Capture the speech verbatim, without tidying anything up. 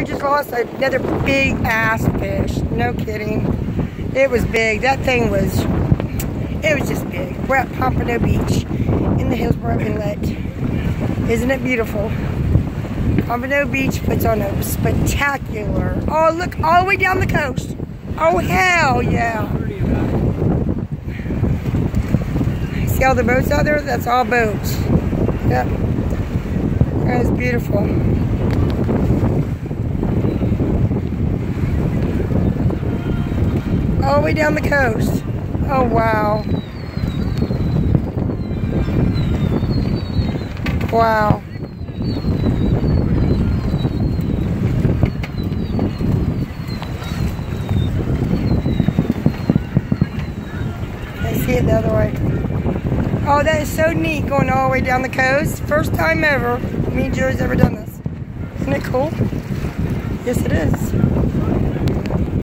we just lost another big ass fish. No kidding. It was big. That thing was, it was just big. We're at Pompano Beach in the Hillsboro Inlet. Isn't it beautiful? Pompano Beach puts on a spectacular. Oh, look, all the way down the coast. Oh, hell yeah. See all the boats out there? That's all boats. Yep. That is beautiful. All the way down the coast. Oh, wow. Wow. I see it the other way. Oh, that is so neat going all the way down the coast. First time ever me and Joe's ever done this. Isn't it cool? Yes, it is.